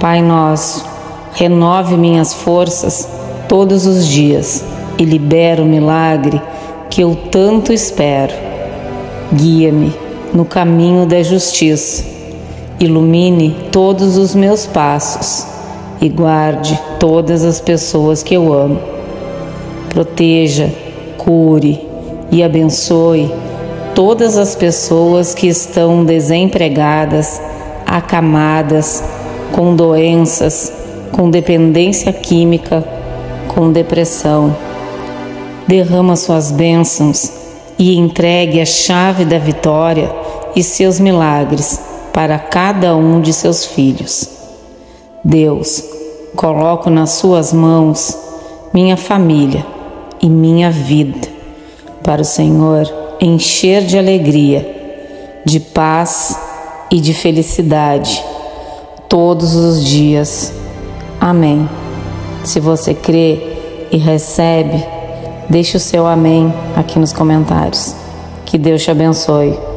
Pai nosso, renove minhas forças todos os dias e libera o milagre que eu tanto espero. Guia-me no caminho da justiça, ilumine todos os meus passos e guarde todas as pessoas que eu amo. Proteja, cure e abençoe todas as pessoas que estão desempregadas, acamadas, com doenças, com dependência química, com depressão. Derrama suas bênçãos e entregue a chave da vitória e seus milagres para cada um de seus filhos. Deus, coloco nas suas mãos minha família e minha vida, para o Senhor encher de alegria, de paz e de felicidade todos os dias. Amém. Se você crê e recebe, deixe o seu amém aqui nos comentários. Que Deus te abençoe.